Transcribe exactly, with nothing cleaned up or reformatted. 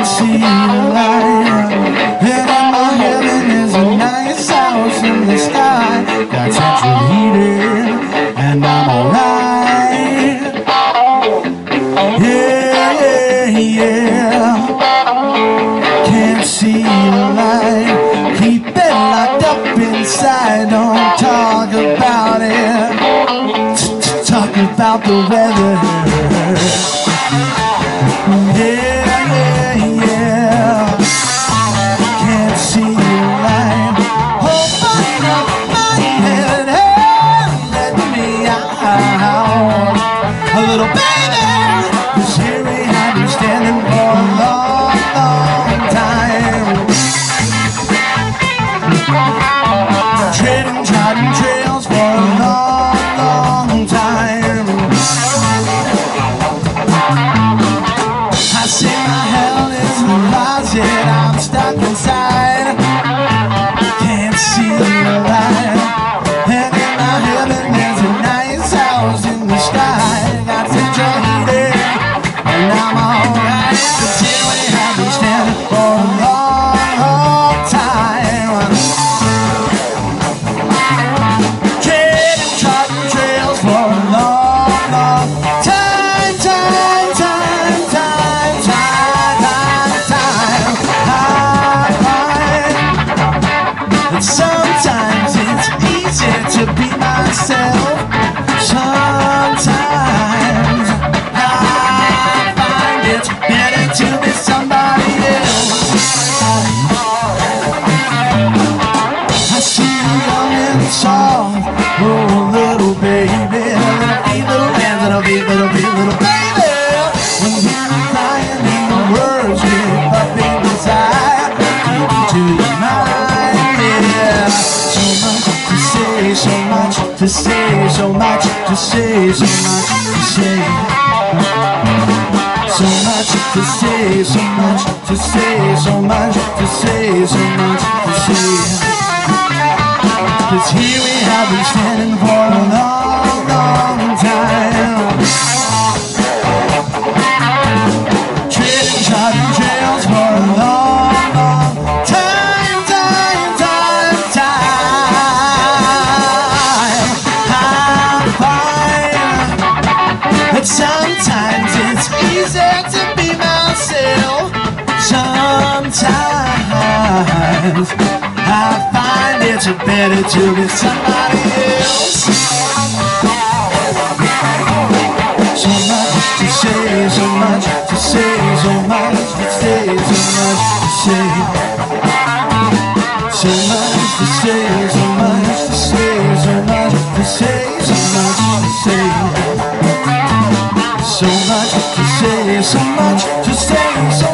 can't see the light. And in my heaven is a nice house in the sky. Got central heating and I'm alright. Yeah, yeah. Can't see the light. Keep it locked up inside. Don't talk about it. Talk about the weather. Yeah, yeah, yeah. Can't see the light. Open up my head and let me out. A little baby, 'cause here we have been standing for a long, long time. Treading trodden trails for a long, long time. I say my hell is the closet, I'm stuck inside. Can't see the light. And in my heaven there's a nice house in the sky. Got central heating and I'm alright. But here we have been standing for a long, long time. Treading trodden trails for a long, long time, time, time, time, time, time, time. I find that sometimes it's easy to be myself. Sometimes I find it's better to be somebody else. I see you young and soft, oh little baby, little bee, little man, little bee, little bee, little baby. When you're crying and the words get up in desire, give me to your mind, yeah. So much to say, so much to say, so much to say, so much to say. So much to say, so much to say, so much to say, so much to say. 'Cause here we have been standing for a long, long time. Treading trodden trails for a long, long time, time, time, time. I find that sometimes it's easy to be myself. Sometimes I find it's better to be somebody else. So much to say, so much to say, so much to say, so much to say. So much to say, so much to say, so much to say, so much to say. So much to say, so much to say, so